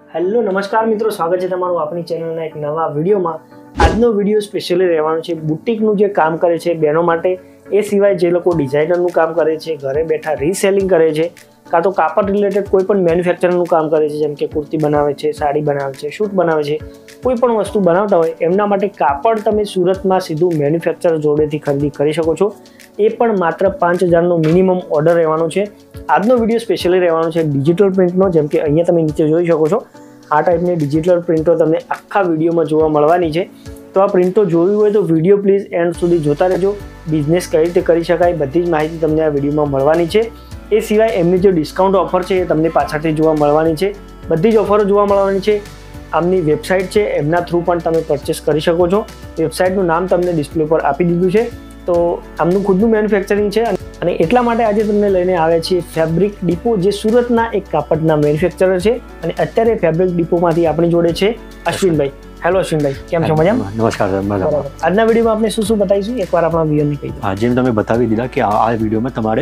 Hello નમસ્કાર મિત્રો, સ્વાગત છે તમારું આપણી ચેનલના એક નવા વિડીયોમાં। આજનો વિડીયો સ્પેશિયલી રહેવાનો છે બુટિકનું જે કામ કરે છે બહેનો માટે, એ સિવાય જે લોકો ડિઝાઇનરનું કામ કરે છે, ઘરે બેઠા રીસેલિંગ કરે છે, કાં તો કાપડ રિલેટેડ કોઈ પણ મેન્યુફેક્ચરનું કામ કરે છે, જેમ કે કુર્તી બનાવે છે, સાડી બનાવે છે, શૂટ બનાવે છે, કોઈ પણ વસ્તુ બનાવતા હોય એમના માટે કાપડ તમે સુરતમાં સીધું મેન્યુફેક્ચર જોડેથી ખરીદી કરી શકો છો। એ પણ માત્ર 5000નો મિનિમમ ઓર્ડર રહેવાનો છે। આજનો વિડીયો સ્પેશિયલી રહેવાનો છે ડિજિટલ પ્રિન્ટનો, જેમ કે અહીંયા તમે નીચે જોઈ શકો છો આ ટાઈપની ડિજિટલ પ્રિન્ટો તમને આખા વિડીયોમાં જોવા મળવાની છે। તો આ પ્રિન્ટો જોવી હોય તો વિડીયો પ્લીઝ એન્ડ સુધી જોતા રહેજો। બિઝનેસ કઈ રીતે કરી શકાય બધી જ માહિતી તમને આ વિડીયોમાં મળવાની છે। એ સિવાય એમની જે ડિસ્કાઉન્ટ ઓફર છે એ તમને પાછળથી જોવા મળવાની છે। બધી જ ઓફરો જોવા મળવાની છે। આમની વેબસાઇટ છે, એમના થ્રુ પણ તમે પરચેસ કરી શકો છો। વેબસાઇટનું નામ તમને ડિસ્પ્લે પર આપી દીધું છે। તો આમનું ખુદનું મેન્યુફેક્ચરિંગ છે અને એટલા માટે આજે તમને લઈને આવ્યા છીએ ફેબ્રિક ડિપો, જે સુરતના એક કાપડના મેન્યુફેક્ચરર છે। અને અત્યારે ફેબ્રિક ડિપોમાંથી આપણી જોડે છે અશ્વિનભાઈ। હેલો અશ્વિનભાઈ, કેમ છો? મજામાં? નમસ્કાર સર, મજામાં। આજના વિડીયોમાં આપણે શું શું બતાવીશું એકવાર આપણા વ્યુઅરને કહી દો। જેમ તમે બતાવી દીધા કે આ વિડીયોમાં તમારે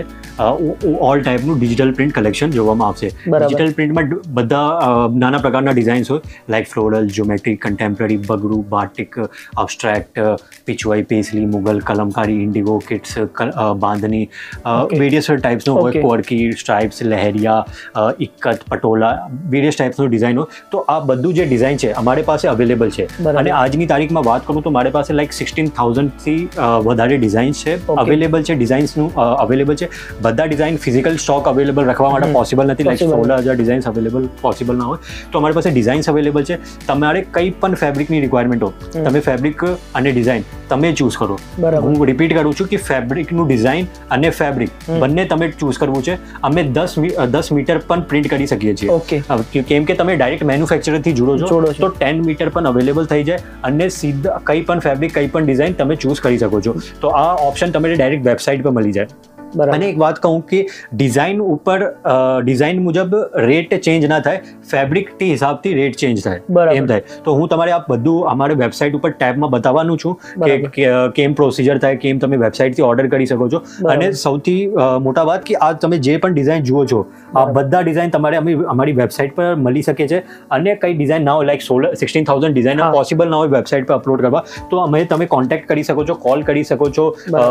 ઓલ ટાઈપનું ડિજિટલ પ્રિન્ટ કલેક્શન જોવામાં આવશે। ડિજિટલ પ્રિન્ટમાં બધા નાના પ્રકારના ડિઝાઇન્સ હોય, like floral, geometric, contemporary, Bagru, batik, abstract, Pichwai, paisley, Mughal, Kalamkari, indigo, kids, Bandhani, various ટાઈપ્સનો હોય, કોર્કી, સ્ટ્રાઇપ્સ, લહેરિયા, ઇક્કત, પટોલા, વેરિયસ ટાઈપ્સનું ડિઝાઇન હોય। તો આ બધું જે ડિઝાઇન છે અમારી પાસે અવેલેબલ છે। અને આજની તારીખમાં વાત કરું તો મારી પાસે લાઈક 16,000થી વધારે ડિઝાઇન્સ છે અવેલેબલ છે। ડિઝાઇન્સનું અવેલેબલ છે। બધા ડિઝાઇન ફિઝિકલ સ્ટોક અવેલેબલ રાખવા માટે પોસિબલ નથી, લાઈક 16,000 ડિઝાઇન્સ અવેલેબલ પોસિબલ ના હોય। તો અમારી પાસે ડિઝાઇન્સ અવેલેબલ છે। તમારે કંઈ પણ ફેબ્રિકની રિક્વાયરમેન્ટ હો, તમે ફેબ્રિક અને ડિઝાઇન તમે ચૂઝ કરો। હું રિપીટ કરું છું કે ફેબ્રિકનું ડિઝાઇન અને ફેબ્રિક બંને તમે ચૂઝ કરવું છે। અમે 10 મીટર પણ પ્રિન્ટ કરી શકીએ છીએ, કેમ કે તમે ડાયરેક્ટ મેન્યુફેક્ચરરથી જુડો છો તો 10 મીટર પણ અવેલેબલ થઈ જાય અને સીધા કંઈ પણ ફેબ્રિક, કંઈ પણ ડિઝાઇન તમે ચૂઝ કરી શકો છો। તો આ ઓપ્શન તમને ડાયરેક્ટ વેબસાઇટ પર મળી જાય। અને એક વાત કહું કે ડિઝાઇન ઉપર ડિઝાઇન મુજબ રેટ ચેન્જ ના થાય, ફેબ્રિકથી હિસાબથી રેટ ચેન્જ થાય, એમ થાય। તો હું તમારે આ બધું અમારી વેબસાઇટ ઉપર ટેબમાં બતાવવાનું છું કે કેમ પ્રોસિજર થાય, કેમ તમે વેબસાઇટથી ઓર્ડર કરી શકો છો। અને સૌથી મોટા વાત કે આ તમે જે પણ ડિઝાઇન જુઓ છો આ બધા ડિઝાઇન તમારે અમારી વેબસાઇટ પર મળી શકે છે। અને કઈ ડિઝાઇન ના હોય, લાઈક 16,000 ડિઝાઇન પોસિબલ ના હોય વેબસાઇટ પર અપલોડ કરવા, તો અમે તમે કોન્ટેક્ટ કરી શકો છો, કોલ કરી શકો છો,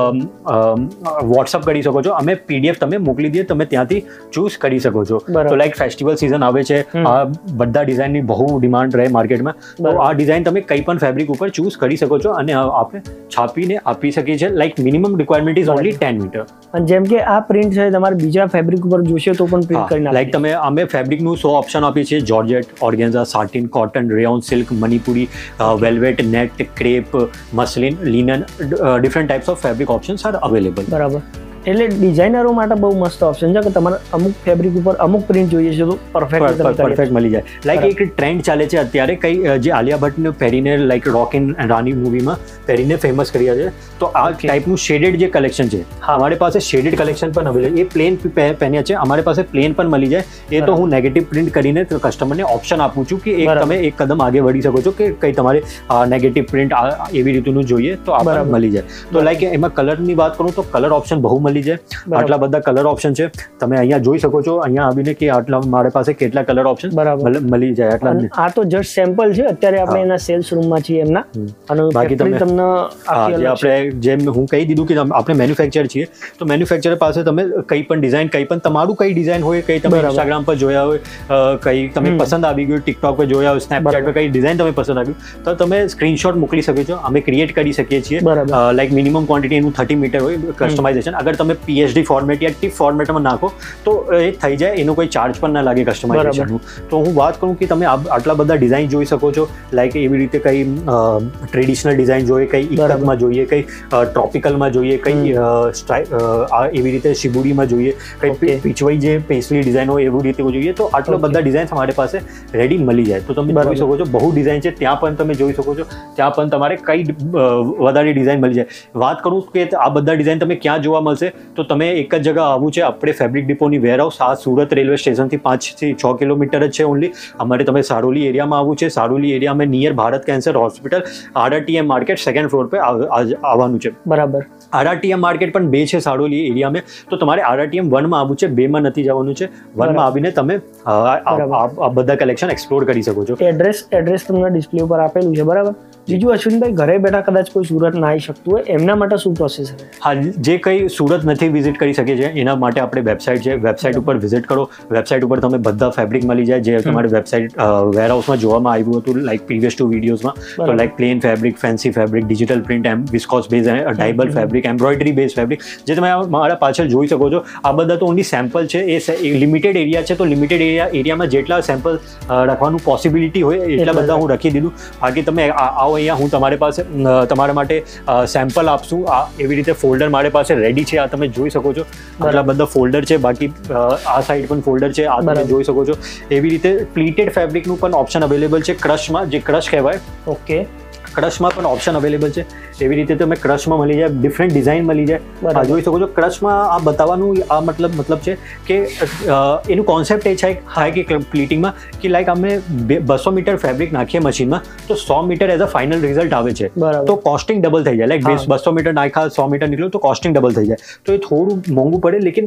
વોટ્સઅપ કરી શકો છો। અમે પીડીએફ તમે મોકલી દઈએ, તમે ત્યાંથી ચૂઝ કરી શકો છો। તો લાઈક ફેસ્ટિવલ સિઝન આવે છે, આ બધા ડિઝાઇનની બહુ ડિમાન્ડ રહે માર્કેટમાં, તો આ ડિઝાઇન તમે કંઈ પણ ફેબ્રિક ઉપર ચૂઝ કરી શકો છો અને આપણે છાપીને આપી શકીએ છીએ। Like minimum requirement is only 10 metre. અને જેમ કે આ પ્રિન્ટ છે તમારે બીજા ફેબ્રિક ઉપર જોશે તો પણ પ્રિન્ટ કરી નાખો। લાઈક અમે ફેબ્રિકનું 100 ઓપ્શન આપીએ છીએ: georgette, organza, satin, cotton, rayon, silk, Manipuri, velvet, net, crepe, muslin, linen, different types of fabric options are available. બરાબર, એટલે ડિઝાઇનરો માટે બહુ મસ્ત ઓપ્શન છે કે તમારે અમુક ફેબ્રિક ઉપર અમુક પ્રિન્ટ જોઈએ છે તો પરફેક્ટ મળી જાય। લાઈક એક ટ્રેન્ડ ચાલે છે અત્યારે, કઈ જે આલિયા ભટ્ટને પહેરીને, લાઈક રોક એન્ડ રાની મૂવીમાં પહેરીને ફેમસ કર્યા છે, તો આ ટાઈપનું શેડેડ જે કલેક્શન છે અમારી પાસે શેડેડ કલેક્શન પણ અવેલેબલ। એ પ્લેન પહેર્યા છે, અમારી પાસે પ્લેન પણ મળી જાય। એ તો હું નેગેટિવ પ્રિન્ટ કરીને કસ્ટમરને ઓપ્શન આપું છું કે તમે એક કદમ આગે વધી શકો છો કે કઈ તમારે નેગેટિવ પ્રિન્ટ એવી રીતનું જોઈએ તો આ મળી જાય। તો લાઈક એમાં કલરની વાત કરું તો કલર ઓપ્શન બહુ મળી જાય। આટલા બધા કલર ઓપ્શન છે, તમે અહીંયા જોઈ શકો છો અહીંયા આવીને કે આટલા મારી પાસે કેટલા કલર ઓપ્શન મળી જાય। આટલા આ તો જસ્ટ સેમ્પલ છે, અત્યારે આપણે એના સેલ્સ રૂમમાં છીએ એમના, અને બાકી તમને આપણે જેમ હું કહી દીધું કે આપણે મેન્યુફેક્ચર છીએ, તો મેન્યુફેક્ચર પાસે તમે કંઈ પણ ડિઝાઇન, કંઈ પણ તમારું કઈ ડિઝાઇન હોય, કંઈ તમે ઇન્સ્ટાગ્રામ પર જોયા હોય, કંઈ તમે પસંદ આવી ગયું, ટિકટોક પર જોયા હોય, સ્નેપચેટ પર કઈ ડિઝાઇન તમે પસંદ આવ્યું, તો તમે સ્ક્રીનશોટ મોકલી શકો છો, અમે ક્રિએટ કરી શકીએ છીએ। લાઈક મિનિમમ ક્વોન્ટિટી એનું 30 મીટર હોય કસ્ટમાઇઝેશન। અગર તમે PSD ફોર્મેટ યા ટીપ ફોર્મેટમાં નાખો તો એ થઈ જાય, એનો કોઈ ચાર્જ પણ ના લાગે કસ્ટમાઇઝેશનનું। તો હું વાત કરું કે તમે આટલા બધા ડિઝાઇન જોઈ શકો છો, લાઈક એવી રીતે કંઈ ટ્રેડિશનલ ડિઝાઇન જોઈએ, કંઈ ઇકતમાં જોઈએ, કંઈ ટ્રોપિકલમાં જોઈએ, કંઈ એવી રીતે શિબુડીમાં જોઈએ, કંઈ પીચવાઈ જે પેસલી ડિઝાઇન હોય એવી રીતે જોઈએ, તો આટલા બધા ડિઝાઇન્સ અમારી પાસે રેડી મળી જાય। તો તમે જોઈ શકો છો બહુ ડિઝાઇન છે, ત્યાં પણ તમે જોઈ શકો છો, ત્યાં પણ તમારે કઈ વધારે ડિઝાઇન મળી જાય। વાત કરું કે આ બધા ડિઝાઇન તમે ક્યાં જોવા મળશે, તો તમે એક જ જગ્યા આવવું છે. આપણે ફેબ્રિક ડિપોની વેરહાઉસ આ સુરત રેલવે સ્ટેશનથી 5 થી 6 કિલોમીટર જ છે ઓનલી. અમારે તમે સારોલી એરિયામાં આવવું છે. સારોલી એરિયામાં near Bharat cancer hospital RRTM market second floor પર આવવાનું છે. બરાબર. RRTM માર્કેટ પણ 2 છે સારોલી એરિયામાં, તો તમારે RRTM 1 માં આવવું છે, 2 માં નથી જવાનું છે. 1 માં આવીને તમે આ બધા કલેક્શન એક્સપ્લોર કરી શકો છો. એડ્રેસ તમને ડિસ્પ્લે ઉપર આપેલું છે. બરાબર. બીજું અશ્વિનભાઈ, ઘરે બેઠા કદાચ કોઈ સુરત ના આવી શકતું હોય, એમના માટે શું પ્રોસેસ છે? હા, જે કંઈ સુરત નથી વિઝિટ કરી શકે છે એના માટે આપણે વેબસાઇટ છે, વેબસાઇટ ઉપર વિઝિટ કરો. વેબસાઇટ ઉપર તમે બધા ફેબ્રિક મળી જાય જે તમારે વેબસાઇટ વેરહાઉસમાં જોવામાં આવ્યું હતું લાઈક પ્રીવિયસ 2 વિડીયોઝમાં. તો like plain fabric, fancy fabric, digital print, viscose base, dyeable fabric, embroidery base fabric, જે તમે મારા પાછળ જોઈ શકો છો. આ બધા તો ઓનલી સેમ્પલ છે. એ લિમિટેડ એરિયા છે, તો લિમિટેડ એરિયામાં જેટલા સેમ્પલ રાખવાનું પોસિબિલિટી હોય એટલા બધા હું રાખી દીધું. બાકી તમે આવો અહીંયા, હું તમારી પાસે તમારા માટે સેમ્પલ આપશું. આ એવી રીતે ફોલ્ડર મારી પાસે રેડી છે. આ તમે જોઈ શકો છો. આટલા બધા ફોલ્ડર છે. બાકી આ સાઈડ પણ ફોલ્ડર છે. આ તમે જોઈ શકો છો. એવી રીતે પ્લીટેડ ફેબ્રિકનું પણ ઓપ્શન અવેલેબલ છે. ક્રશમાં, જે ક્રશ કહેવાય, ઓકે, ક્રશમાં પણ ઓપ્શન અવેલેબલ છે. એવી રીતે તમે ક્રશમાં મળી જાય, ડિફરન્ટ ડિઝાઇન મળી જાય. આ જોઈ શકો છો. ક્રશમાં આ બતાવવાનું આ મતલબ છે કે એનું કોન્સેપ્ટ એ છે કે પ્લીટિંગમાં કે લાઈક અમે 200 મીટર ફેબ્રિક નાખીએ મશીનમાં તો 100 metre as a final result આવે છે. તો કોસ્ટિંગ ડબલ થઈ જાય. લાઈક 200 મીટર નાખ્યા, 100 મીટર નીકળ્યું તો કોસ્ટિંગ ડબલ થઈ જાય. તો એ થોડું મોંઘું પડે, લેકિન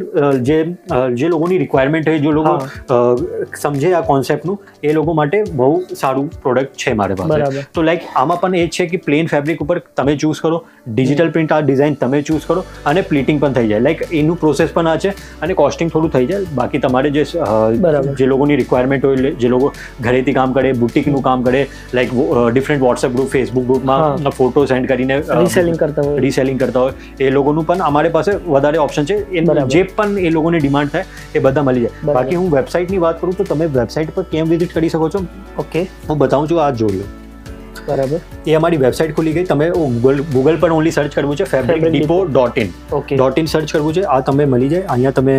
જે લોકોની રિક્વાયરમેન્ટ હોય, જે લોકો સમજે આ કોન્સેપ્ટનું, એ લોકો માટે બહુ સારું પ્રોડક્ટ છે મારે પાસે. તો લાઈક આમાં પણ એ છે કે પ્લેન ફેબ્રિક ઉપર તમે ચૂઝ કરો, ડિજિટલ પ્રિન્ટ આ ડિઝાઇન તમે ચૂઝ કરો, અને પ્લીટિંગ પણ થઈ જાય. લાઈક એનું પ્રોસેસ પણ આ છે, અને કોસ્ટિંગ થોડું થઈ જાય. બાકી તમારે જે લોકોની રિક્વાયરમેન્ટ હોય, જે લોકો ઘરેથી કામ કરે, બુટિકનું કામ કરે, like different WhatsApp group, Facebook ગ્રુપમાં ફોટો સેન્ડ કરીને રીસેલિંગ કરતા હોય, એ લોકોનું પણ અમારી પાસે વધારે ઓપ્શન છે. જે પણ એ લોકોની ડિમાન્ડ થાય એ બધા મળી જાય. બાકી હું વેબસાઇટની વાત કરું તો તમે વેબસાઇટ પર કેમ વિઝિટ કરી શકો છો. ઓકે, હું બતાવું છું. આ જોઈ લો. બરાબર. એ અમારી વેબસાઇટ ખુલી ગઈ. તમે ગૂગલ પર ઓનલી સર્ચ કરવું છે fabricdepot.in. .in સર્ચ કરવું છે. આ તમે મળી જાય. અહીંયા તમે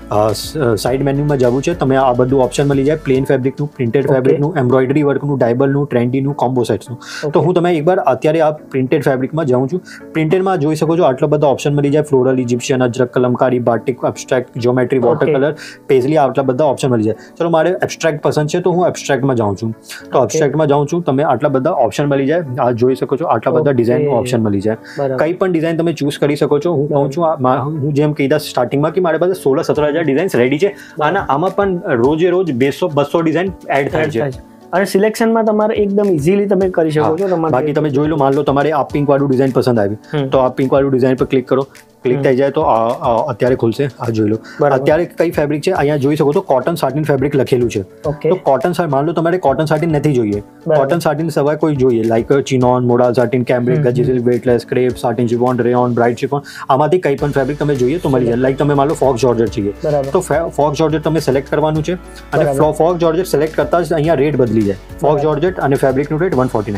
સાઇડ મેન્યુમાં જવું છે. તમે આ બધું ઓપ્શન મળી જાય. પ્લેન ફેબ્રિકનું, પ્રિન્ટેડ ફેબ્રિકનું, એમ્બ્રોઇડરી વર્કનું, ડાયબલનું, ટ્રેન્ડીનું, કોમ્બો સેટ્સનું. તો હું તમે એકવાર અત્યારે આ પ્રિન્ટેડ ફેબ્રિકમાં જાઉં છું. પ્રિન્ટેડમાં જોઈ શકો છો આટલા બધા ઓપ્શન મળી જાય. Floral, Egyptian, Ajrak, Kalamkari, batik, abstract, geometry, water colour, paisley, આટલા બધા ઓપ્શન મળી જાય. ચલો, મારે એબ્સ્ટ્રેક્ટ પસંદ છે તો હું એબ્સ્ટ્રેક્ટમાં જાઉં છું. તો એબ્સ્ટ્રેક્ટમાં જાઉં છું. તમે આટલા બધા ઓપ્શન મળી જાય. આ જોઈ શકો છો. આટલા બધા ડિઝાઇનનું ઓપ્શન મળી જાય. કઈ પણ ડિઝાઇન તમે ચૂઝ કરી શકો છો. હું કહું છું, હું જેમ કીધા સ્ટાર્ટિંગમાં કે મારી પાસે 16-17 ડિઝાઇન્સ રેડી છે. આમાં પણ રોજે રોજ 200 ડિઝાઇન એડ થાય છે. અને સિલેક્શનમાં તમારે એકદમ ઇઝીલી તમે કરી શકો છો. બાકી તમે જોઈ લો, માન લો તમારે આ પિંક વાળું ડિઝાઇન પસંદ આવ્યું તો આ પિંક વાળું ડિઝાઇન પર ક્લિક કરો. ક્લિક થઈ જાય તો અત્યારે ખુલશે. આ જોઈ લો. અત્યારે કઈ ફેબ્રિક છે અહીંયા જોઈ શકો છો. કોટન સાટિન ફેબ્રિક લખેલું છે. તો કોટન, માન લો તમારે કોટન સાટિન નથી જોઈએ, કોટન સાટિન સિવાય કોઈ જોઈએ, like chinon, modal satin, cambric, ગજીસિલ, weightless, crepe, satin chiffon, rayon, bright chiffon, આમાંથી કઈ પણ ફેબ્રિક તમે જોઈએ તો મળી જાય. લાઈક તમે માન લો ફોક્સ જોર્જેટ જોઈએ તો ફોક્સ જોર્જેટ તમે સિલેક્ટ કરવાનું છે. અને ફોક્સ જોર્જેટ સિલેક્ટ કરતા જ અહીંયા રેટ બદલી જાય. ફોક્સ જોર્જેટ અને ફેબ્રિકનું રેટ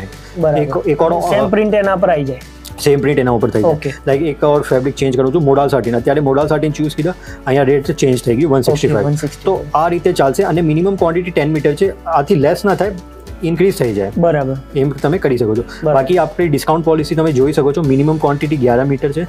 149. એક ઓર સેમ પ્રિન્ટ એના પર આવી જાય. સેમ પ્રિન્ટ એના ઉપર થઈ જાય. લાઈક એક ઓર ફેબ્રિક ચેન્જ કરું છું. મોડાલ સાટિન, અત્યારે મોડાલ સાટિન ચૂઝ કીધા, અહીંયા રેટ ચેન્જ થઈ ગયું 165. તો આ રીતે ચાલશે. અને મિનિમમ ક્વોન્ટિટી 10 મીટર છે. આથી લેસ ના થાય, ઇન્ક્રીઝ થઈ જાય. બરાબર. એમ તમે કરી શકો છો. બાકી આપણી ડિસ્કાઉન્ટ પોલિસી તમે જોઈ શકો છો. મિનિમમ ક્વોન્ટિટી 11 મીટર છે.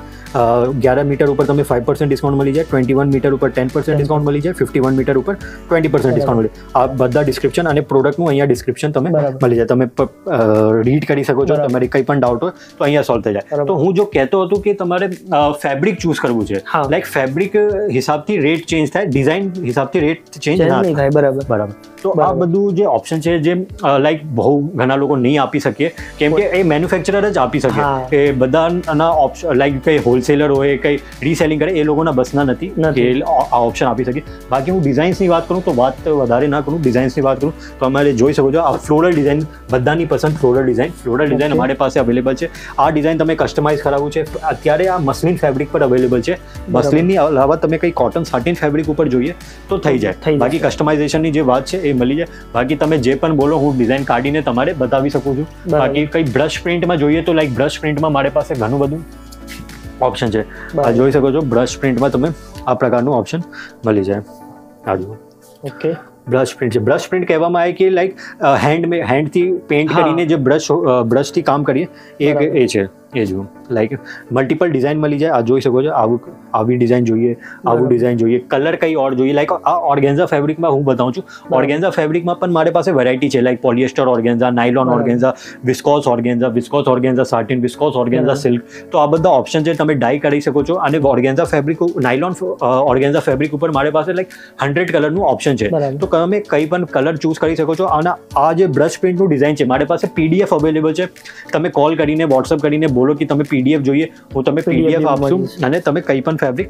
11 મીટર ઉપર તમે 5% ડિસ્કાઉન્ટ મળી જાય. 21 મીટર ઉપર 10% ડિસ્કાઉન્ટ મળી જાય. 51 મીટર ઉપર 20% ડિસ્કાઉન્ટ મળી જાય. આ બધા ડિસ્ક્રિપ્શન અને પ્રોડક્ટનું અહીંયા ડિસ્ક્રિપ્શન તમે મળી જાય. તમે રીડ કરી શકો છો. તમારી કંઈ પણ ડાઉટ હોય તો અહીંયા સોલ્વ થઈ જાય. તો હું જો કહેતો હતો કે તમારે ફેબ્રિક ચૂઝ કરવું છે, લાઈક ફેબ્રિક હિસાબથી રેટ ચેન્જ થાય, ડિઝાઇન હિસાબથી રેટ ચેન્જ ના થાય. બરાબર. તો આ બધું જે ઓપ્શન છે, જે લાઈક બહુ ઘણા લોકો નહીં આપી શકીએ, કેમ કે એ મેન્યુફેક્ચરર જ આપી શકે. એ બધાના ઓપ્શન, લાઈક કઈ હોલસેલર હોય, કઈ રીસેલિંગ કરે, એ લોકોના બસના નથી કે આ ઓપ્શન આપી શકે. બાકી હું ડિઝાઇન્સની વાત કરું તો વાત વધારે ના કરું. ડિઝાઇન્સની વાત કરું તો અમારે જોઈ શકો છો આ ફ્લોરલ ડિઝાઇન, બધાની પસંદ ફ્લોરલ ડિઝાઇન અમારી પાસે અવેલેબલ છે. આ ડિઝાઇન તમે કસ્ટમાઇઝ કરાવવું છે, અત્યારે આ મસ્લિન ફેબ્રિક પર અવેલેબલ છે. મસ્લિનની અલાવા તમે કઈ કોટન સાટિન ફેબ્રિક ઉપર જોઈએ તો થઈ જાય. બાકી કસ્ટમાઇઝેશનની જે વાત છે એ મળી જાય. બાકી તમે જે પણ બોલો હું ડિઝાઇન કાઢીને તમારે બતાવી શકું છું. બાકી કઈ બ્રશ પ્રિન્ટમાં જોઈએ તો લાઈક બ્રશ પ્રિન્ટમાં મારી પાસે ઘણું બધું ઓપ્શન છે. આ જોઈ શકો છો. બ્રશ પ્રિન્ટમાં તમે આ પ્રકારનું ઓપ્શન મળી જાય. આ જુઓ. ઓકે. બ્રશ પ્રિન્ટ છે. બ્રશ પ્રિન્ટ કહેવામાં આવે કે લાઈક હેન્ડથી પેઇન્ટ કરીને જે બ્રશથી કામ કરીએ એ છે. એ જો લાઈક મલ્ટિપલ ડિઝાઇન મળી જાય. આ જોઈ શકો છો, આવી ડિઝાઇન જોઈએ, આવું ડિઝાઇન જોઈએ, કલર કઈ ઓર જોઈએ. લાઈક આ ઓર્ગેન્ઝા ફેબ્રિકમાં હું બતાવું છું. ઓર્ગેન્ઝા ફેબ્રિકમાં પણ મારી પાસે વેરાયટી છે, like polyester organza, nylon organza, viscose organza, satin, viscose organza, silk. તો આ બધા ઓપ્શન છે, તમે ડાય કરી શકો છો. અને organza fabric, nylon organza fabric ઉપર મારી પાસે લાઈક 100 કલરનું ઓપ્શન છે. તો તમે કઈ પણ કલર ચૂઝ કરી શકો છો. અને આ જે બ્રશ પ્રિન્ટનું ડિઝાઇન છે, મારી પાસે PDF અવેલેબલ છે. તમે કોલ કરીને, વોટ્સઅપ કરીને બોલો કે તમે PDF જોઈએ, હું તમે PDF આપશું અને તમે કઈ પણ ફેબ્રિક,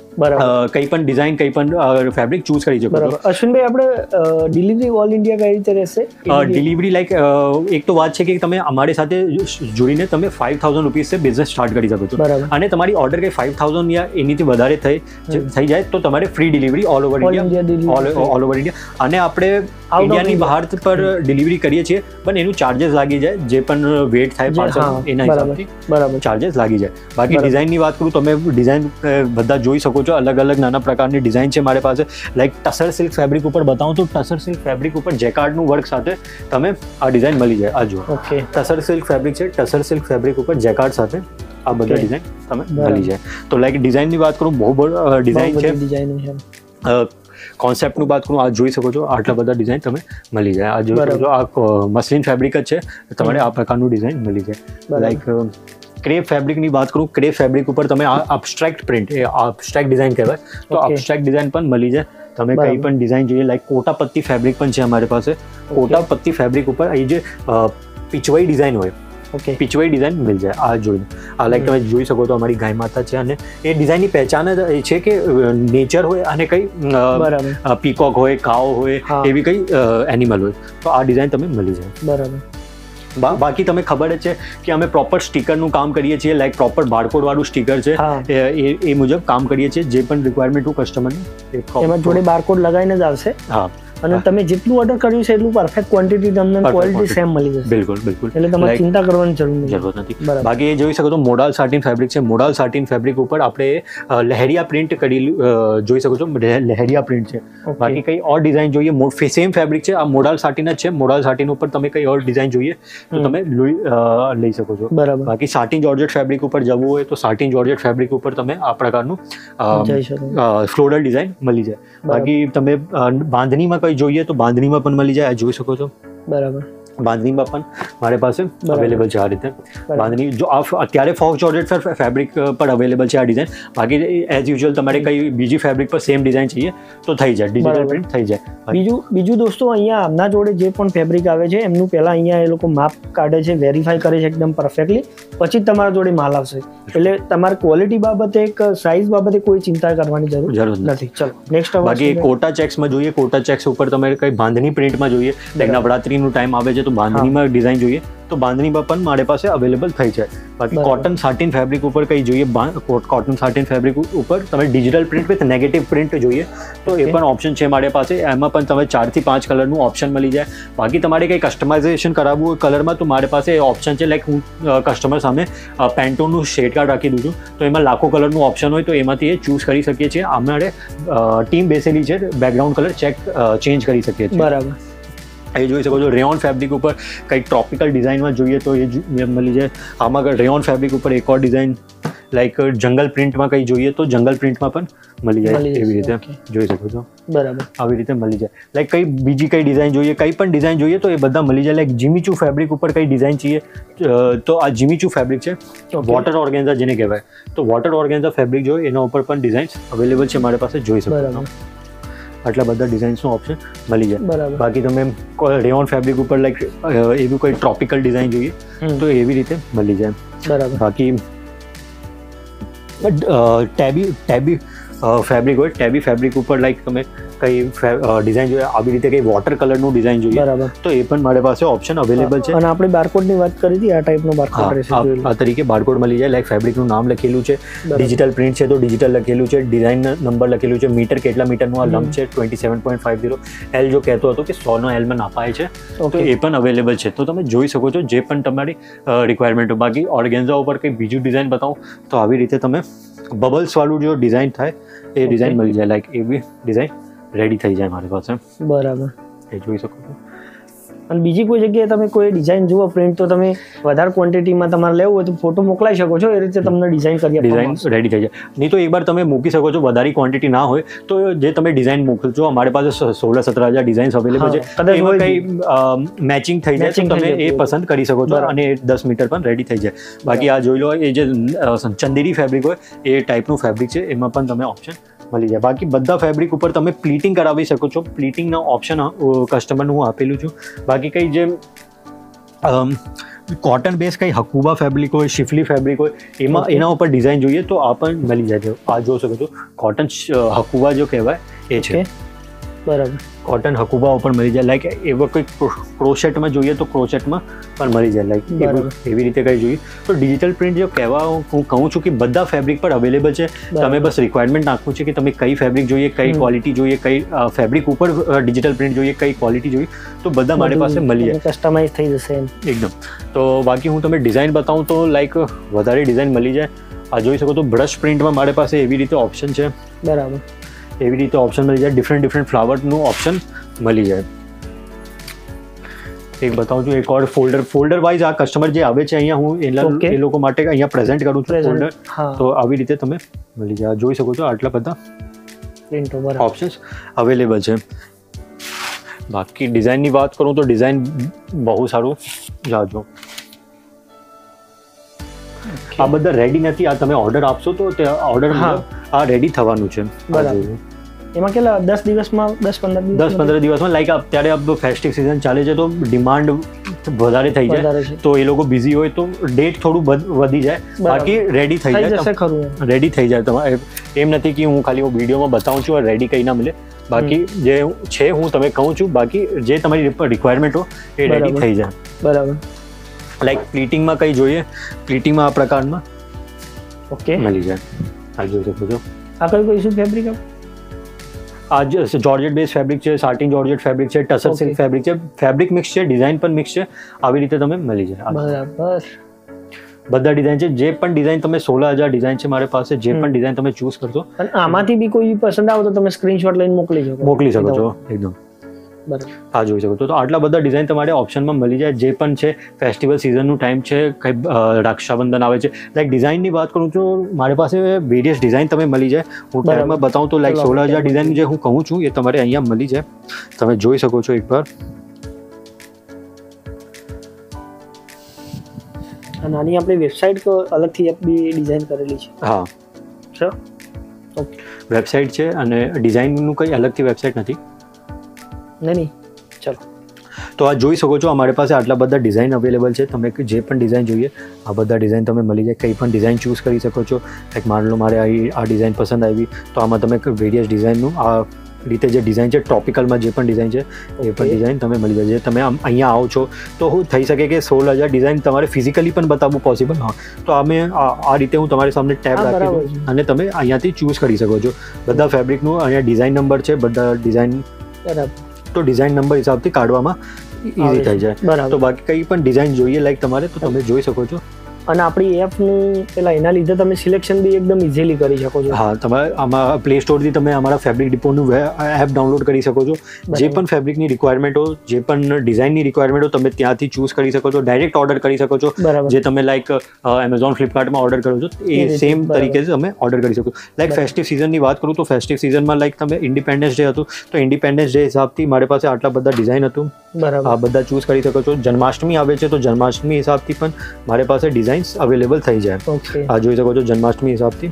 કઈ પણ ડિઝાઇન, કઈ પણ ફેબ્રિક ચૂઝ કરી શકો છો. અશ્વિનભાઈ, આપણે ડિલિવરી ઓલ ઇન્ડિયા કઈ રીતે રહેશે? ડિલિવરી લાઈક એક તો વાત છે કે તમે અમારી સાથે જોડીને તમે 5000 રૂપીસથી બિઝનેસ સ્ટાર્ટ કરી શકો છો. અને તમારી ઓર્ડર કંઈ 5000 યા એનીથી વધારે થઈ જાય તો તમારે free delivery all over India. અને આપણે ઇન્ડિયાની બહાર પર ડિલિવરી કરીએ છીએ, પણ એનું ચાર્जेस લાગી જાય. જે પણ વેટ થાય પાર્સલ એના હિસાબથી ચાર્जेस લાગી જાય. બાકી ડિઝાઇનની વાત કરું, તમે ડિઝાઇન બધા જોઈ શકો છો. અલગ અલગ નાના પ્રકારની ડિઝાઇન છે મારી પાસે. લાઈક ટસર સિલ્ક ફેબ્રિક ઉપર બતાવું તો ટસર સિલ્ક ફેબ્રિક ઉપર જેકાર્ડનું વર્ક સાથે તમે આ ડિઝાઇન મળી જાય. આ જો ટસર સિલ્ક ફેબ્રિક છે, ટસર સિલ્ક ફેબ્રિક ઉપર જેકાર્ડ સાથે આ બધા ડિઝાઇન તમે મળી જાય. તો લાઈક ડિઝાઇનની વાત કરું, બહુ ડિઝાઇન છે. કોન્સેપ્ટનું વાત કરું, આ જોઈ શકો છો, આટલા બધા ડિઝાઇન તમે મળી જાય. આ જોઈ શકો છો, આ મસલિન ફેબ્રિક જ છે, તમારે આ પ્રકારનું ડિઝાઇન મળી જાય. લાઈક ક્રેપ ફેબ્રિકની વાત કરું, ક્રેપ ફેબ્રિક ઉપર તમે આ અબસ્ટ્રેક્ટ પ્રિન્ટ, એ અબસ્ટ્રેક્ટ ડિઝાઇન કહેવાય, તો અબસ્ટ્રેક્ટ ડિઝાઇન પણ મળી જાય. તમે કઈ પણ ડિઝાઇન જોઈએ, લાઈક કોટાપત્તી ફેબ્રિક પણ છે અમારી પાસે. કોટાપત્તી ફેબ્રિક ઉપર અહીં જે પીચવાઈ ડિઝાઇન હોય, પીચવાઈ ડિઝાઇન મળી જાય. આ જોઈને આ લાઈક તમે જોઈ શકો તો અમારી ગાય માતા છે. અને એ ડિઝાઇનની પહેચાન જ એ છે કે નેચર હોય અને કઈ પીકોક હોય, કાવ હોય, એવી કઈ એનિમલ હોય, તો આ ડિઝાઇન તમે મળી જાય. બરાબર. બાકી તમે ખબર જ છે કે અમે પ્રોપર સ્ટીકરનું કામ કરીએ છીએ. લાઈક પ્રોપર બારકોડ વાળું સ્ટીકર છે, એ મુજબ કામ કરીએ છીએ. જે પણ રિક્વાયરમેન્ટ હોય કસ્ટમરની, એમાં જોડે બારકોડ લગાવીને જ આવશે. હા, અને તમે જેટલું ઓર્ડર કર્યું છે એટલું પરફેક્ટ ક્વોન્ટિટી તમને ક્વોલિટી સેમ મળી જશે. બિલકુલ. એટલે તમારે ચિંતા કરવાની જરૂર નથી. બાકી એ જોઈ શકો તો મોડાલ સાટિન ફેબ્રિક છે. મોડાલ સાટિન ફેબ્રિક ઉપર આપણે લહેરિયા પ્રિન્ટ કરી જોઈ શકો છો, લહેરિયા પ્રિન્ટ છે. બાકી કઈ ઓર ડિઝાઇન જોઈએ, સેમ ફેબ્રિક છે, આ મોડાલ સાટિન જ છે. મોડાલ સાટિન ઉપર તમે કઈ ઓર ડિઝાઇન જોઈએ તો તમે લઈ શકો છો. બાકી સાટિન જોર્જેટ ફેબ્રિક ઉપર જવું હોય તો સાટિન જોર્જેટ ફેબ્રિક ઉપર તમે આ પ્રકારનું ફ્લોરલ ડિઝાઇન મળી જાય. બાકી તમે બાંધણીમાં જોઈએ તો બાંધણીમાં પણ મળી જાય. આ જોઈ શકો છો. બરાબર. બાંધણીમાં પણ મારી પાસે અવેલેબલ છે આ રીતે. બાંધણી જો અત્યારે ફોક્સ જોર્જેટ ફેબ્રિક પર અવેલેબલ છે આ ડિઝાઇન. બાકી એઝ યુઝ્યુઅલ તમારે કઈ બીજી ફેબ્રિક પર સેમ ડિઝાઇન चाहिए તો થઈ જાય, ડિજિટલ પ્રિન્ટ થઈ જાય. બીજું દોસ્તો, અહીંયા આમના જોડે જે પણ ફેબ્રિક આવે છે એમનું પહેલા અહીંયા એ લોકો માપ કાઢે છે, વેરીફાઈ કરે છે એકદમ પરફેક્ટલી, પછી તમારા જોડે માલ આવશે. એટલે તમારે ક્વોલિટી બાબતે, સાઇઝ બાબતે કોઈ ચિંતા કરવાની જરૂર નથી. ચલો નેક્સ્ટ. બાકી કોટા ચેક્સમાં જોઈએ, કોટા ચેક્સ ઉપર તમારે કઈ બાંધણી પ્રિન્ટમાં જોઈએ, નવરાત્રીનું ટાઈમ આવે છે તો બાંધણીમાં ડિઝાઇન જોઈએ તો બાંધણીમાં પણ મારી પાસે અવેલેબલ થઈ જાય. બાકી કોટન સાટિન ફેબ્રિક ઉપર કઈ જોઈએ, કોટન સાટિન ફેબ્રિક ઉપર તમે digital print with negative print જોઈએ તો એ પણ ઓપ્શન છે મારી પાસે. એમાં પણ તમે 4 થી 5 કલરનું ઓપ્શન મળી જાય. બાકી તમારે કંઈ કસ્ટમાઇઝેશન કરાવવું હોય કલરમાં તો મારી પાસે ઓપ્શન છે. લાઈક હું કસ્ટમર સામે પેન્ટોનનું શેડ કાર્ડ રાખી દઉં છું, તો એમાં લાખો કલરનું ઓપ્શન હોય તો એમાંથી એ ચૂઝ કરી શકીએ છીએ. અમારે ટીમ બેસેલી છે, બેકગ્રાઉન્ડ કલર ચેન્જ કરી શકીએ છીએ. બરાબર. એ જોઈ શકો છો. રેયોન ફેબ્રિક ઉપર કંઈક ટ્રોપિકલ ડિઝાઇનમાં જોઈએ તો એ મળી જાય. આમાં રેયોન ફેબ્રિક ઉપર એક ઓર ડિઝાઇન, લાઈક જંગલ પ્રિન્ટમાં કંઈ જોઈએ તો જંગલ પ્રિન્ટમાં પણ મળી જાય. એવી રીતે જોઈ શકો છો. બરાબર. આવી રીતે મળી જાય. લાઈક કઈ બીજી કઈ ડિઝાઇન જોઈએ, કંઈ પણ ડિઝાઇન જોઈએ તો એ બધા મળી જાય. લાઈક જીમીચુ ફેબ્રિક ઉપર કઈ ડિઝાઇન चाहिए તો આ જીમીચુ ફેબ્રિક છે, વોટર ઓર્ગેન્ઝા જેને કહેવાય. તો વોટર ઓર્ગેન્ઝા ફેબ્રિક જોઈએ એના ઉપર પણ ડિઝાઇન્સ અવેલેબલ છે મારી પાસે, જોઈ શકો છો. આટલા બધા ડિઝાઇન્સનો ઓપ્શન મળી જાય. બાકી તમે રેયોન ફેબ્રિક ઉપર લાઈક એવું કોઈ ટ્રોપિકલ ડિઝાઇન જોઈએ તો એવી રીતે મળી જાય. બરાબર. બાકી ટેબી ફેબ્રિક હોય, ટેબી ફેબ્રિક ઉપર લાઈક તમે કઈ ડિઝાઇન જોઈએ, આવી રીતે કઈ વોટર કલરનું ડિઝાઇન જોઈએ તો એ પણ મારી પાસે ઓપ્શન અવેલેબલ છે. અને આપણે બારકોડની વાત કરી હતી, આ ટાઈપનો બારકોડ રહેશે. આ તરીકે બારકોડ મળી જાય. લાઈક ફેબ્રિકનું નામ લખેલું છે, ડિજિટલ પ્રિન્ટ છે તો ડિજિટલ લખેલું છે, ડિઝાઇન નંબર લખેલું છે, મીટર કેટલા મીટરનું આ લંબ છે 27.50, એલ જો કહેતો હતો કે 100નો એલમાં નાપાય છે તો એ પણ અવેલેબલ છે. તો તમે જોઈ શકો છો જે પણ તમારી રિક્વાયરમેન્ટ. બાકી ઓર્ગેન્ઝા ઉપર કંઈ બીજું ડિઝાઇન બતાવું તો આવી રીતે તમે બબલ્સ વાળું જો ડિઝાઇન થાય એ ડિઝાઇન મળી જાય. લાઈક એવી ડિઝાઇન રેડી થઈ જાય મારી પાસે. બરાબર. એ જોઈ શકો છો. અને બીજી કોઈ જગ્યાએ તમે કોઈ ડિઝાઇન જુઓ પ્રિન્ટ તો તમે વધારે ક્વોન્ટિટીમાં તમારે લેવું હોય તો ફોટો મોકલાવી શકો છો, એ રીતે તમને ડિઝાઇન કરી ડિઝાઇન રેડી થઈ જાય. નહીં તો એકવાર તમે મૂકી શકો છો, વધારે ક્વોન્ટિટી ના હોય તો જે તમે ડિઝાઇન મોકલજો, અમારી પાસે 16-17 ડિઝાઇન્સ અવેલેબલ છે, એમાં કંઈ મેચિંગ થઈ જાય તો તમે એ પસંદ કરી શકો છો અને 10 મીટર પણ રેડી થઈ જાય. બાકી આ જોઈ લો, એ જે ચંદેરી ફેબ્રિક હોય એ ટાઈપનું ફેબ્રિક છે, એમાં પણ તમે ઓપ્શન મળી જાય. બાકી બધા ફેબ્રિક ઉપર તમે પ્લીટિંગ કરાવી શકો છો, પ્લીટિંગના ઓપ્શન કસ્ટમરને હું આપેલું છું. બાકી કંઈ જે કોટન બેઝ કંઈ હકુબા ફેબ્રિક હોય, શિફલી ફેબ્રિક હોય, એના ઉપર ડિઝાઇન જોઈએ તો આ પણ મળી જાય છે. આ જોઈ શકો છો, કોટન હકુબા જો કહેવાય એ છે. બરાબર, કોટન હકુબા ઉપર મળી જાય. લાઈક એવા કોઈ ક્રોશેટમાં જોઈએ તો ક્રોશેટમાં પણ મળી જાય. લાઈક એવી રીતે કંઈ જોઈએ તો ડિજિટલ પ્રિન્ટ જો કહેવા હું કહું છું કે બધા ફેબ્રિક પર અવેલેબલ છે. તમે બસ રિક્વાયરમેન્ટ નાખવું છે કે તમે કઈ ફેબ્રિક જોઈએ, કઈ ક્વોલિટી જોઈએ, કઈ ફેબ્રિક ઉપર ડિજિટલ પ્રિન્ટ જોઈએ, કઈ ક્વોલિટી જોઈએ, તો બધા મારી પાસે મળી જાય, કસ્ટમાઇઝ થઈ જશે એકદમ. તો બાકી હું તમે ડિઝાઇન બતાવું તો લાઈક વધારે ડિઝાઇન મળી જાય. આ જોઈ શકો તો બ્રશ પ્રિન્ટમાં મારી પાસે એવી રીતે ઓપ્શન છે. બરાબર, એવી રીતે ઓપ્શન મળી જાય, ડિફરન્ટ ફ્લાવરનું ઓપ્શન મળી જાય. એક બતાવું છું, એક ઓર ફોલ્ડર વાઇઝ આ કસ્ટમર જે આવે છે અહીંયા હું એ લોકો માટે અહીંયા પ્રેઝન્ટ કરું છું ફોલ્ડર. તો આવી રીતે તમે મળી જાય. જોઈ શકો છો આટલા બધા ઓપ્શન્સ અવેલેબલ છે. બાકી ડિઝાઇનની વાત કરું તો ડિઝાઇન બહુ સારું જાજો. આ બધા રેડી નથી, આ તમે ઓર્ડર આપશો તો તે ઓર્ડર આ રેડી થવાનું છે. એમાં કેટલા 10 દિવસમાં 10-15 દિવસમાં લાઈક અત્યારે ફેસ્ટિવ સિઝન ચાલે છે તો ડિમાન્ડ વધારે થઈ જાય, તો એ લોકો બિઝી હોય તો ડેટ થોડું વધી જાય. બાકી રેડી થઈ જાય, રેડી થઈ જાય. તમારે એમ નથી કે હું ખાલી વિડીયોમાં બતાવું છું રેડી કંઈ ના મળે. બાકી જે છે હું તમે કહું છું, બાકી જે તમારી રિક્વાયરમેન્ટ હો એ રેડી થઈ જાય. બરાબર, લાઈક પ્લીટિંગમાં કંઈ જોઈએ, પ્લીટિંગમાં આ પ્રકારમાં મળી જાય. આ જોઈ શકો છો. આ કઈ શું ફેબ્રિક? આ જોર્જેટ બેઝ ફેબ્રિક છે, સાટિન જોર્જેટ ફેબ્રિક છે, ટસર સિલ્ક ફેબ્રિક છે. ફેબ્રિક મિક્સ છે, ડિઝાઇન પણ મિક્સ છે. આવી રીતે તમે મળી જાય. બરાબર, બધા ડિઝાઇન છે. જે પણ ડિઝાઇન તમે 16,000 ડિઝાઇન છે મારી પાસે, જે પણ ડિઝાઇન તમે ચૂઝ કરશો. અને આમાંથી બી કોઈ પસંદ આવે તો તમે સ્ક્રીનશોટ લઈને મોકલી શકો છો એકદમ. આ જોઈ શકો છો. તો આટલા બધા ડિઝાઇન તમારે ઓપ્શનમાં મળી જાય. જે પણ છે ફેસ્ટિવલ સિઝનનું ટાઈમ છે, કંઈ રક્ષાબંધન આવે છે, લાઈક ડિઝાઇનની વાત કરું તો મારી પાસે વેરિયસ ડિઝાઇન તમે મળી જાય. હું ટાઈમમાં બતાવું તો લાઈક 16,000 ડિઝાઇન જે હું કહું છું એ તમારે અહીંયા મળી જાય. તમે જોઈ શકો છો એકવાર. આની આપણી વેબસાઇટ અલગથી બી ડિઝાઇન કરેલી છે. હા સર, વેબસાઇટ છે અને ડિઝાઇનનું કંઈ અલગથી વેબસાઇટ નથી. નહીં, ચલો. તો આ જોઈ શકો છો, અમારી પાસે આટલા બધા ડિઝાઇન અવેલેબલ છે. તમે જે પણ ડિઝાઇન જોઈએ આ બધા ડિઝાઇન તમે મળી જાય. કંઈ પણ ડિઝાઇન ચૂઝ કરી શકો છો. લાઈક માની લો મારે આ ડિઝાઇન પસંદ આવી તો આમાં તમે વેરિયસ ડિઝાઇનનું આ રીતે જે ડિઝાઇન છે, ટ્રોપિકલમાં જે પણ ડિઝાઇન છે એ પણ ડિઝાઇન તમે મળી જાય. તમે અહીંયા આવો છો તો થઈ શકે કે 16,000 ડિઝાઇન તમારે ફિઝિકલી પણ બતાવવું પોસિબલ હોય તો અમે આ રીતે હું તમારી સામે ટેબ રાખી દઉં અને તમે અહીંયાથી ચૂઝ કરી શકો છો. બધા ફેબ્રિકનું અહીંયા ડિઝાઇન નંબર છે, બધા ડિઝાઇન તો ડિઝાઇન નંબર હિસાબથી કાઢવામાં ઇઝી થઈ જાય. તો બાકી કંઈ પણ ડિઝાઇન જોઈએ લાઈક તમારે તો તમે જોઈ શકો છો. અને આપણી એપનું પેલા એના લીધે તમે સિલેક્શન બી એકદમ ઇઝીલી કરી શકો છો. હા, તમારે આમાં પ્લે સ્ટોરથી તમે અમારા ફેબ્રિક ડિપોનું એપ ડાઉનલોડ કરી શકો છો. જે પણ ફેબ્રિકની રિક્વાયરમેન્ટ હો, જે પણ ડિઝાઇનની રિક્વાયરમેન્ટ હો, તમે ત્યાંથી ચૂઝ કરી શકો છો. ડાયરેક્ટ ઓર્ડર કરી શકો છો. જે તમે લાઈક એમેઝોન, ફ્લિપકાર્ટમાં ઓર્ડર કરો છો એ સેમ તરીકે તમે ઓર્ડર કરી શકો. લાઈક ફેસ્ટિવ સિઝનની વાત કરું તો ફેસ્ટિવ સિઝનમાં લાઈક તમે ઇન્ડિપેન્ડન્સ ડે હતું તો ઇન્ડિપેન્ડન્સ ડે હિસાબથી મારી પાસે આટલા બધા ડિઝાઇન હતું. આ બધા ચૂઝ કરી શકો છો. જન્માષ્ટમી આવે છે તો જન્માષ્ટમી હિસાબથી પણ મારી પાસે ડિઝાઇન અવેલેબલ થઈ જાય. આ જોઈ શકો છો જન્માષ્ટમી હિસાબથી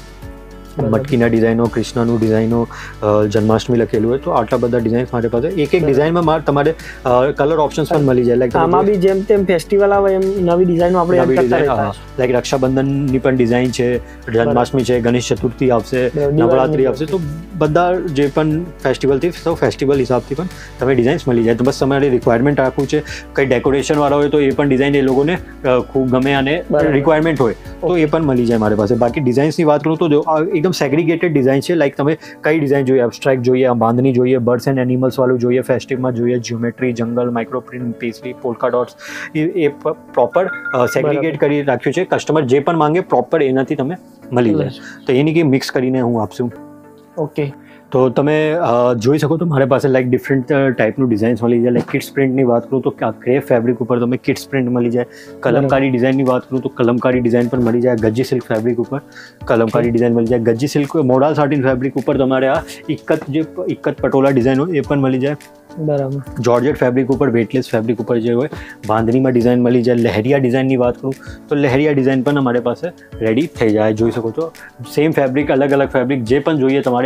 મટકીના ડિઝાઇનો, કૃષ્ણનું ડિઝાઇનો, જન્માષ્ટમી લખેલું હોય તો આટલા બધા ડિઝાઇન મારી પાસે. એક ડિઝાઇનમાં તમારે કલર ઓપ્શન્સ પણ મળી જાય. લાઈક આમાં બી જેમ તેમ ફેસ્ટિવલ આવે એમ નવી ડિઝાઇનો આપણે લાઈક રક્ષાબંધનની પણ ડિઝાઇન છે, જન્માષ્ટમી છે, ગણેશ ચતુર્થી આવશે, નવરાત્રી આવશે, તો બધા જે પણ ફેસ્ટિવલથી તો ફેસ્ટિવલ હિસાબથી પણ તમે ડિઝાઇન્સ મળી જાય. તો બસ તમારે રિક્વાયરમેન્ટ રાખવું છે. કંઈ ડેકોરેશન વાળા હોય તો એ પણ ડિઝાઇન એ લોકોને ખૂબ ગમે અને રિક્વાયરમેન્ટ હોય તો એ પણ મળી જાય મારી પાસે. બાકી ડિઝાઇન્સની વાત કરું તો એકદમ સેગ્રીગેટેડ ડિઝાઇન છે. લાઈક તમે કઈ ડિઝાઇન જોઈએ, એબ્સ્ટ્રેક્ટ જોઈએ, બાંધણી જોઈએ, બર્ડ્સ એન્ડ એનિમલ્સ વાળું જોઈએ, ફેસ્ટિવમાં જોઈએ, geometry, jungle, micro print, pastry, polka dots, એ પ્રોપર સેગ્રીગેટ કરી રાખ્યું છે. કસ્ટમર જે પણ માંગે પ્રોપર એનાથી તમે મળી જાય. તો એની કે મિક્સ કરીને હું આપશું. ઓકે, તો તમે જોઈ શકો તો મારી પાસે લાઈક ડિફરન્ટ ટાઈપનું ડિઝાઇન્સ મળી જાય. લાઈક કિડ્સ પ્રિન્ટની વાત કરું તો ક્રેપ ફેબ્રિક ઉપર તમે કિડ્સ પ્રિન્ટ મળી જાય. કલમકારી ડિઝાઇનની વાત કરું તો કલમકારી ડિઝાઇન પણ મળી જાય. ગજી સિલ્ક ફેબ્રિક ઉપર કલમકારી ડિઝાઇન મળી જાય. ગજી સિલ્ક મોડા સાટીન ફેબ્રિક ઉપર તમારે આ ઇક્કત પટોલા ડિઝાઇન હોય એ પણ મળી જાય. બરાબર. જોર્જેટ ફેબ્રિક ઉપર વેટલેસ ફેબ્રિક ઉપર જે હોય બાંધણીમાં ડિઝાઇન મળી જાય. લહેરિયા ડિઝાઇનની વાત કરું તો લહેરિયા ડિઝાઇન પણ અમારી પાસે રેડી થઈ જાય. જોઈ શકો છો સેમ ફેબ્રિક અલગ અલગ ફેબ્રિક જે પણ જોઈએ તમારે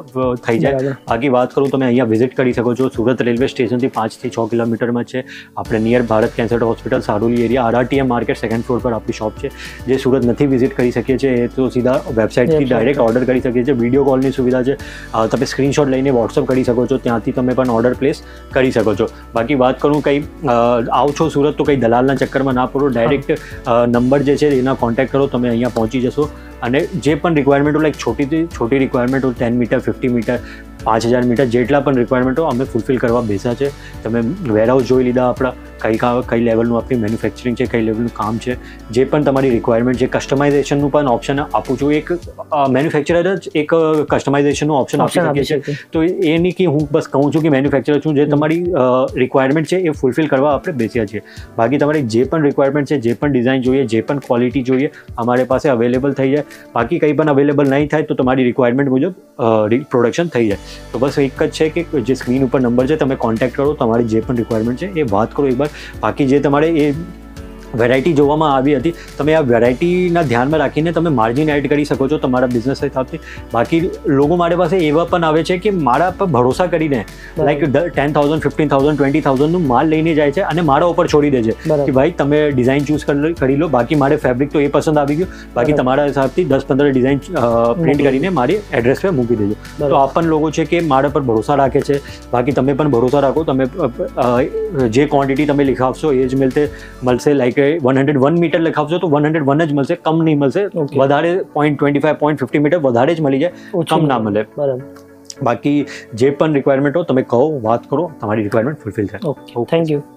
થઈ જાય. બાકી વાત કરું તમે અહીંયા વિઝિટ કરી શકો છો. સુરત રેલવે સ્ટેશનથી 5 થી 6 કિલોમીટરમાં છે. આપણે near Bharat cancer hospital Saroli area RRTM market second floor પર આપણી શોપ છે. જે સુરત નથી વિઝિટ કરી શકીએ છીએ એ તો સીધા વેબસાઇટથી ડાયરેક્ટ ઓર્ડર કરી શકીએ છીએ. વિડીયો કોલની સુવિધા છે. તમે સ્ક્રીનશોટ લઈને વોટ્સઅપ કરી શકો છો. ત્યાંથી તમે પણ ઓર્ડર પ્લેસ કરી શકો છો. બાકી વાત કરું કંઈ આવો છો સુરત તો કંઈ દલાલના ચક્કરમાં ના પડો. ડાયરેક્ટ નંબર જે છે એના કોન્ટેક્ટ કરો, તમે અહીંયા પહોંચી જશો. અને જે પણ રિક્વાયરમેન્ટ હોય લાઈક છોટી રિક્વાયરમેન્ટ હોય 10 મીટર 50 મીટર 5000 મીટર જેટલા પણ રિક્વાયરમેન્ટ હોય અમે ફૂલફિલ કરવા બેસ્યા છે. તમે વેરહાઉસ જોઈ લીધા આપણા કઈ લેવલનું આપણી મેન્યુફેક્ચરિંગ છે, કઈ લેવલનું કામ છે. જે પણ તમારી રિક્વાયરમેન્ટ છે કસ્ટમાઇઝેશનનું પણ ઓપ્શન આપું છું. એક મેન્યુફેક્ચરર જ એક કસ્ટમાઇઝેશનનું ઓપ્શન આપી શકીએ છીએ. તો એ નહીં કે હું બસ કહું છું કે મેન્યુફેક્ચરર છું. જે તમારી રિક્વાયરમેન્ટ છે એ ફૂલફિલ કરવા આપણે બેસ્યા છીએ. બાકી તમારી જે પણ રિક્વાયરમેન્ટ છે, જે પણ ડિઝાઇન જોઈએ, જે પણ ક્વોલિટી જોઈએ અમારી પાસે અવેલેબલ થઈ જાય. બાકી કંઈ પણ અવેલેબલ નહીં થાય તો તમારી રિક્વાયરમેન્ટ મુજબ પ્રોડક્શન થઈ જાય. તો બસ એક જ છે કે જે સ્ક્રીન ઉપર નંબર છે તમે કોન્ટેક્ટ કરો. તમારી જે પણ રિક્વાયરમેન્ટ છે એ વાત કરો એકવાર. બાકી જે તમારે એ વેરાયટી જોવામાં આવી હતી તમે આ વેરાયટીના ધ્યાનમાં રાખીને તમે માર્જિન એડ કરી શકો છો તમારા બિઝનેસ હિસાબથી. બાકી લોકો મારી પાસે એવા પણ આવે છે કે મારા પર ભરોસા કરીને લાઈક 10,000 15,000 20,000નું માલ લઈને જાય છે અને મારા ઉપર છોડી દે છે કે ભાઈ તમે ડિઝાઇન ચૂઝ કરી લો. બાકી મારે ફેબ્રિક તો એ પસંદ આવી ગયું. બાકી તમારા હિસાબથી 10-15 ડિઝાઇન પ્રિન્ટ કરીને મારી એડ્રેસ પર મૂકી દેજો. તો આ પણ લોકો છે કે મારા પર ભરોસા રાખે છે. બાકી તમે પણ ભરોસા રાખો. તમે જે ક્વોન્ટિટી તમે લિખાવશો એ જ મળશે. લાઈક 101 મીટર લખાવશો તો 101 જ મળશે, કમ નહીં મળશે. વધારે 0.25 0.50 મીટર વધારે જ મળી જાય, કમ ના મળે. બાકી જે પણ રિક્વાયરમેન્ટ હો તમે કહો, વાત કરો, તમારી રિક્વાયરમેન્ટ ફૂલફિલ થાય. Okay, thank you.